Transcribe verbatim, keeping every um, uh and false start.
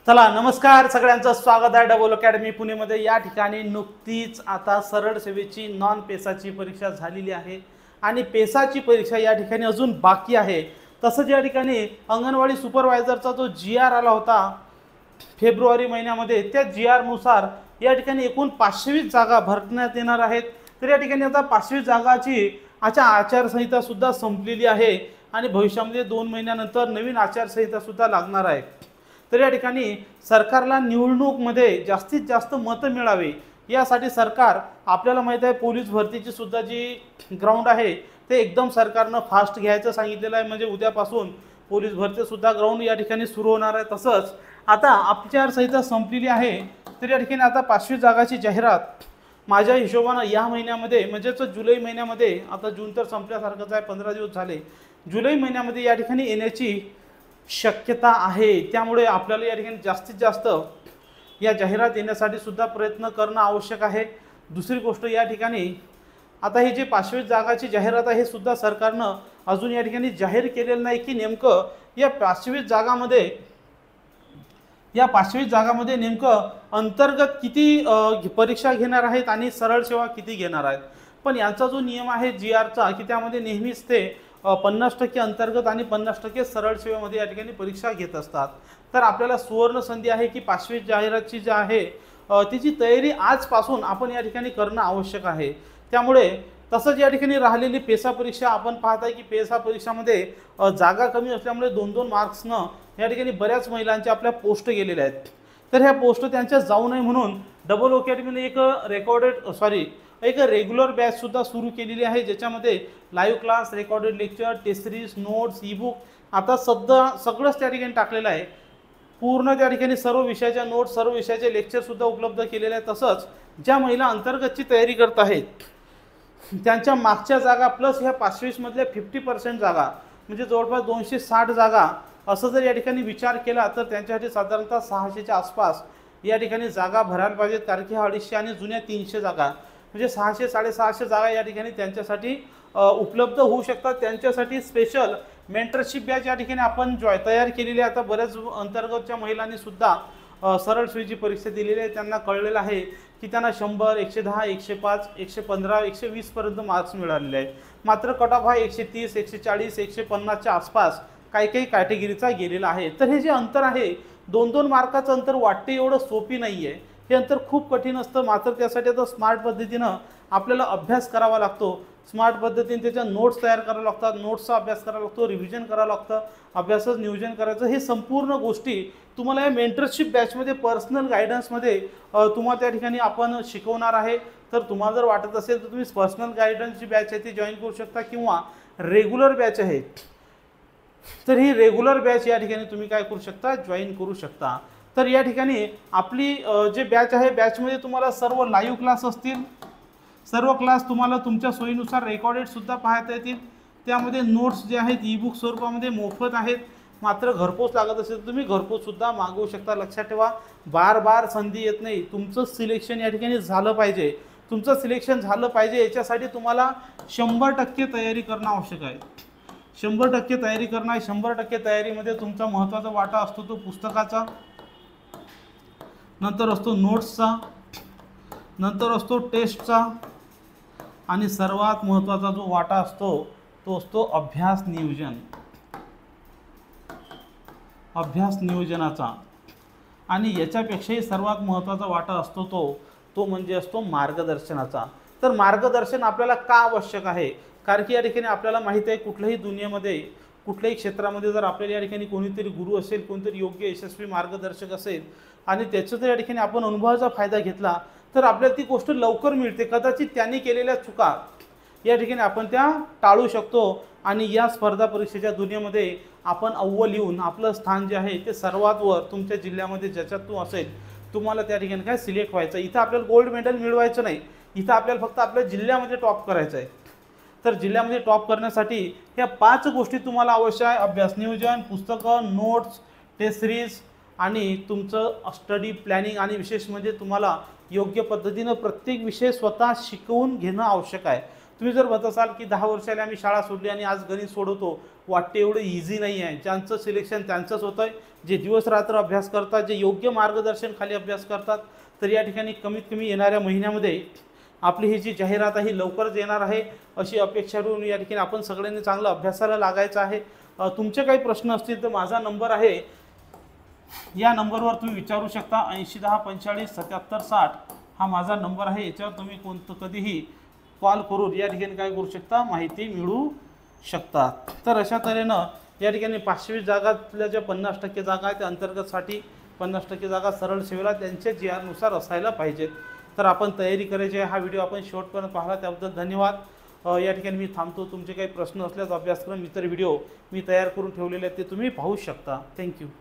चला नमस्कार सगळ्यांचं स्वागत आहे डबल अकॅडमी पुणेमध्ये। या ठिकाणी नुकतीच आता सरळ सेवेची नॉन पेसाची परीक्षा झालेली आहे आणि पेसाची परीक्षा या ठिकाणी अजून बाकी आहे। तसंच या ठिकाणी अंगणवाडी सुपरवायझरचा जो जी आर आला होता फेब्रुवारी महिन्यामध्ये, त्या जी आर नुसार या ठिकाणी एकूण पाचशे वीस जागा भरण्यात येणार आहेत। तर या ठिकाणी आता पाचशे वीस जागाची आचा आचारसंहिता सुद्धा संपलेली आहे आणि भविष्यामध्ये दोन महिन्यानंतर नवीन आचारसंहिता सुद्धा लागणार आहे। तर या ठिकाणी सरकारला निवडणूकमध्ये जास्तीत जास्त मतं मिळावे यासाठी सरकार, आपल्याला माहिती आहे पोलीस भरतीची सुद्धा जी ग्राउंड आहे ते एकदम सरकारनं फास्ट घ्यायचं सांगितलेलं आहे। म्हणजे उद्यापासून पोलीस भरती सुद्धा ग्राउंड या ठिकाणी सुरू होणार आहे। तसंच आता आचारसंहिता संपलेली आहे, तर या ठिकाणी आता पाचशे जागाची जाहिरात माझ्या हिशोबानं या महिन्यामध्ये म्हणजेच जुलै महिन्यामध्ये, आता जून तर संपल्यासारखंच आहे, पंधरा दिवस झाले, जुलै महिन्यामध्ये या ठिकाणी येण्याची शक्यता आहे। त्यामुळे आपल्याला या ठिकाणी जास्तीत जास्त या जाहिरात येण्यासाठी सुद्धा प्रयत्न करणं आवश्यक आहे। दुसरी गोष्ट, या ठिकाणी आता हे जे पाचशे जागाची जाहिरात आहे हे सुद्धा सरकारनं अजून या ठिकाणी जाहीर केलेलं नाही की नेमकं या पाचशे जागामध्ये या पाचशे जागामध्ये नेमकं अंतर्गत किती परीक्षा घेणार आहेत आणि सरळ सेवा किती घेणार आहेत। पण यांचा जो नियम आहे जी आरचा की त्यामध्ये नेहमीच ते पन्नास टक्के अंतर्गत आणि पन्नास टक्के सरळ सेवेमध्ये या ठिकाणी परीक्षा घेत असतात। तर आपल्याला सुवर्ण संधी आहे की पाचवी जाहिरातची जी आहे तिची तयारी आजपासून आपण या ठिकाणी करणं आवश्यक आहे। त्यामुळे तसंच या ठिकाणी राहिलेली पेसा परीक्षा आपण पाहत आहे की पेसा परीक्षामध्ये जागा कमी असल्यामुळे दोन दोन मार्क्सनं या ठिकाणी बऱ्याच महिलांच्या आपल्या पोस्ट गेलेल्या आहेत। तर ह्या पोस्ट त्यांच्या जाऊ नये म्हणून डबल अकॅडमीने एक रेकॉर्डेड सॉरी एक रेग्युलर बॅच सुद्धा सुरू केलेली आहे, ज्याच्यामध्ये live class, recorded lecture, test series, notes, e book आता सध्या सगळंच त्या ठिकाणी टाकलेलं आहे। पूर्ण त्या ठिकाणी सर्व विषयाच्या नोट्स, सर्व विषयाचे लेक्चर सुद्धा उपलब्ध केलेले आहेत। तसंच ज्या महिला अंतर्गतची तयारी करत आहेत त्यांच्या मागच्या जागा प्लस ह्या पाचशे वीस मधल्या फिफ्टी पर्सेंट जागा म्हणजे जवळपास दोनशे साठ जागा असं जर या ठिकाणी विचार केला तर त्यांच्यासाठी साधारणतः सहाशेच्या आसपास या ठिकाणी जागा भरायला पाहिजेत। कारण की हा अडीचशे आणि जुन्या तीनशे जागा म्हणजे सहाशे साडेसहाशे जागा या ठिकाणी त्यांच्यासाठी उपलब्ध होऊ शकतात। त्यांच्यासाठी स्पेशल मेंटरशिप बॅच या ठिकाणी आपण जॉय तयार केलेली आहे। आता बऱ्याच अंतर्गतच्या महिलांनी सुद्धा सरळ सेवेची परीक्षा दिलेली आहे, त्यांना कळलेलं आहे की त्यांना शंभर, एकशे दहा, एकशे पाच, एकशे पंधरा, एकशे वीस पर्यंत मार्क्स मिळालेले आहेत। मात्र कट ऑफ हा एकशे तीस, एकशे चाळीस, एकशे पन्नासच्या आसपास काही काही कॅटेगरीचा गेलेला आहे। तर हे जे अंतर आहे दोन दोन मार्काचं अंतर वाटते एवढं सोपी नाही आहे, हे अंतर खूप कठीण असतं। मात्र त्यासाठी आता स्मार्ट पद्धतीनं आपल्याला अभ्यास करावा लागतो, स्मार्ट पद्धतीने त्याच्या नोट्स तयार करावं लागतात, नोट्सचा अभ्यास करावा लागतो, रिव्हिजन करावं लागतं, अभ्यासाचं नियोजन करायचं। हे संपूर्ण गोष्टी तुम्हाला या मेंटरशिप बॅचमध्ये पर्सनल गायडन्समध्ये तुम्हाला त्या ठिकाणी आपण शिकवणार आहे। तर तुम्हाला जर वाटत असेल तर तुम्ही पर्सनल गायडन्सची बॅच आहे ती जॉईन करू शकता किंवा रेग्युलर बॅच आहे तर ही रेग्युलर बॅच या ठिकाणी तुम्ही काय करू शकता, जॉईन करू शकता। तर या ठिकाणी आपली जे बॅच आहे बॅचमध्ये तुम्हाला सर्व लाईव्ह क्लास असतील, सर्व क्लास तुम्हाला तुमच्या सोयीनुसार रेकॉर्डेड सुद्धा पाहता येतील। त्यामध्ये नोट्स जे आहेत ई बुक स्वरूपामध्ये मोफत आहेत। मात्र घरपोच लागत असेल तर तुम्ही घरपोच सुद्धा मागवू शकता। लक्षात ठेवा, बार बार संधी येत नाही, तुमचं सिलेक्शन या ठिकाणी झालं पाहिजे, तुमचं सिलेक्शन झालं पाहिजे याच्यासाठी तुम्हाला शंभर टक्के तयारी करणं आवश्यक आहे। शंभर टक्के तयारी करणं आहे। शंभर टक्के तयारीमध्ये तुमचा महत्त्वाचा वाटा असतो तो पुस्तकाचा, नंतर असतो नोट्सचा, नंतर असतो टेस्टचा आणि सर्वात महत्त्वाचा जो वाटा असतो तो असतो अभ्यास नियोजन अभ्यास नियोजनाचा। आणि याच्यापेक्षाही सर्वात महत्त्वाचा वाटा असतो तो तो म्हणजे असतो मार्गदर्शनाचा। तर मार्गदर्शन आपल्याला का आवश्यक आहे, कारण की या ठिकाणी आपल्याला माहिती आहे कुठल्याही दुनियेमध्ये कुठल्याही क्षेत्रामध्ये जर आपल्याला या ठिकाणी कोणीतरी गुरु असेल, कोणतरी योग्य यशस्वी मार्गदर्शक असेल आणि त्याचा जर या ठिकाणी आपण अनुभवाचा फायदा घेतला तर आपल्याला ती गोष्ट लवकर मिळते। कदाचित त्यांनी केलेल्या चुका या ठिकाणी आपण त्या टाळू शकतो आणि या स्पर्धा परीक्षेच्या दुनियेमध्ये आपण अव्वल येऊन आपलं स्थान जे आहे ते सर्वात वर तुमच्या जिल्ह्यामध्ये ज्याच्यात तू असेल तुम्हाला त्या ठिकाणी काय सिलेक्ट व्हायचं। इथं आपल्याला गोल्ड मेडल मिळवायचं नाही, इथं आपल्याला फक्त आपल्या जिल्ह्यामध्ये टॉप करायचं आहे। तर जिल्ह्यामध्ये टॉप करण्यासाठी ह्या पाच गोष्टी तुम्हाला आवश्यक आहे: अभ्यास नियोजन, पुस्तकं, नोट्स, टेस्ट सिरीज आणि तुमचं स्टडी प्लॅनिंग आणि विशेष म्हणजे तुम्हाला योग्य पद्धतीनं प्रत्येक विषय स्वतः शिकवून घेणं आवश्यक आहे। तुम्ही जर म्हणत असाल की दहा वर्षाला आम्ही शाळा सोडली आणि आज गणित सोडवतो, वाटते एवढं इझी नाही आहे. ज्यांचं सिलेक्शन त्यांचंच होतं आहे, जे दिवस रात्र अभ्यास करतात, जे योग्य मार्गदर्शन खाली अभ्यास करतात. तर या ठिकाणी कमीत कमी येणाऱ्या महिन्यामध्ये आपली ही जी जाहिरात आहे लवकरच येणार आहे अशी अपेक्षा करून या ठिकाणी आपण सगळ्यांनी चांगलं अभ्यासाला लागायचं आहे. तुमचे काही प्रश्न असतील तर माझा नंबर आहे, या नंबरवर तुम्ही विचारू शकता. ऐंशी दहा पंचेचाळीस सत्याहत्तर साठ हा माझा नंबर आहे. याच्यावर तुम्ही कोणतं कधीही कॉल करून या ठिकाणी काय करू शकता, माहिती मिळवू शकता. तर अशा तऱ्हेनं या ठिकाणी पाचशे वीस जागातल्या ज्या पन्नास टक्के जागा आहेत त्या अंतर्गतसाठी पन्नास टक्के जागा सरळ सेवेला त्यांच्या जी आरनुसार असायला पाहिजेत. तर आपण तयारी करायची आहे. हा व्हिडिओ आपण शेवटपर्यंत पाहिला त्याबद्दल धन्यवाद. या ठिकाणी मी थांबतो. तुमचे काही प्रश्न असल्यास अभ्यासक्रम इतर व्हिडिओ मी तयार करून ठेवलेले आहेत ते तुम्ही पाहू शकता. थँक्यू.